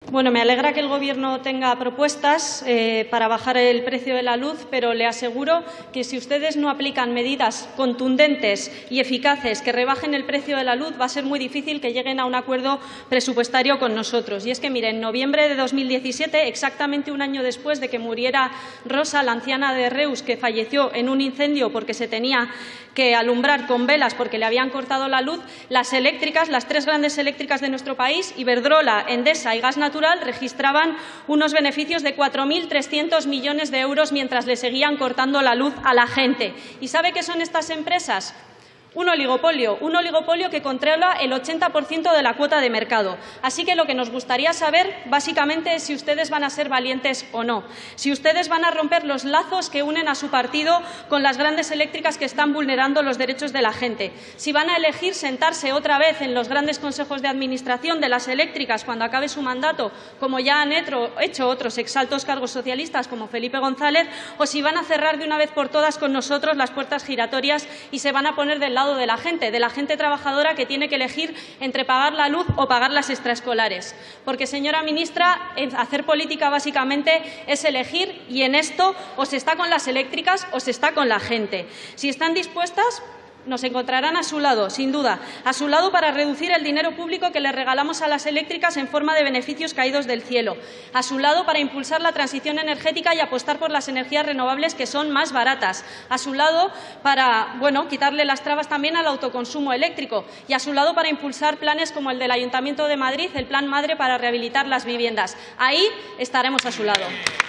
Bueno, me alegra que el Gobierno tenga propuestas para bajar el precio de la luz, pero le aseguro que si ustedes no aplican medidas contundentes y eficaces que rebajen el precio de la luz, va a ser muy difícil que lleguen a un acuerdo presupuestario con nosotros. Y es que, mire, en noviembre de 2017, exactamente un año después de que muriera Rosa, la anciana de Reus, que falleció en un incendio porque se tenía que alumbrar con velas porque le habían cortado la luz, las eléctricas, las tres grandes eléctricas de nuestro país, Iberdrola, Endesa y Gas Natural, registraban unos beneficios de 4.300 millones de euros mientras le seguían cortando la luz a la gente. ¿Y sabe qué son estas empresas? Un oligopolio que controla el 80% de la cuota de mercado. Así que lo que nos gustaría saber, básicamente, es si ustedes van a ser valientes o no, si ustedes van a romper los lazos que unen a su partido con las grandes eléctricas que están vulnerando los derechos de la gente, si van a elegir sentarse otra vez en los grandes consejos de administración de las eléctricas cuando acabe su mandato, como ya han hecho otros exaltos cargos socialistas como Felipe González, o si van a cerrar de una vez por todas con nosotros las puertas giratorias y se van a poner del lado de la gente trabajadora que tiene que elegir entre pagar la luz o pagar las extraescolares. Porque, señora ministra, hacer política básicamente es elegir, y en esto o se está con las eléctricas o se está con la gente. Si están dispuestas, nos encontrarán a su lado, sin duda, a su lado para reducir el dinero público que le regalamos a las eléctricas en forma de beneficios caídos del cielo, a su lado para impulsar la transición energética y apostar por las energías renovables que son más baratas, a su lado para, quitarle las trabas también al autoconsumo eléctrico y a su lado para impulsar planes como el del Ayuntamiento de Madrid, el Plan Madre para rehabilitar las viviendas. Ahí estaremos a su lado.